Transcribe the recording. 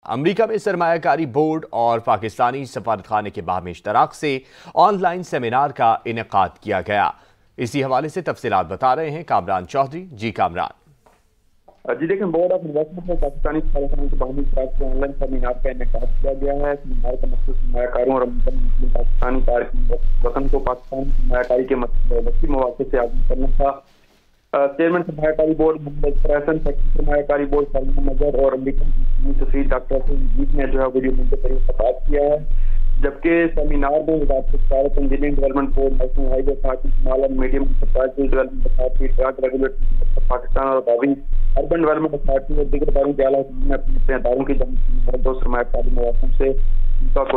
America में सरमायाकारी board और पाकिस्तानी सफारतखाने के बाहमी इश्तराक से ऑनलाइन सेमिनार का इनेकाद किया गया। इसी हवाले से तफसीलात बता रहे हैं कामरान चौधरी। जी कामरान। जी देखें, बोर्ड ऑफ इन्वेस्टमेंट में पाकिस्तानी सफारतखाने के बाहमी इश्तराक से ऑनलाइन सेमिनार का इनेकाद किया गया है। सेमिनार का मकसद सरमायाकारों और पाकिस्तानी वतन को पाकिस्तानी सरमायाकारी के वसी मौके से आगाह करना था। चेयरमैन सरमायाकारी बोर्ड मोहम्मद फैसल, सेक्रेटरी सरमायाकारी बोर्ड सालिमा नजर और अमेरिकन सफीर डॉक्टर मजीद ने जो है वीडियो लिंक के जरिए खिताब किया है। जबकि सेमिनार में वजारत engineering development board, national highway authority, small and medium enterprises development authority, drug regulatory Pakistan और अर्बन डेवलपमेंट अथॉरिटी और दीगर इदारों के आला ने अपने अदारों की जानकारी सरमायाकारी मौकों से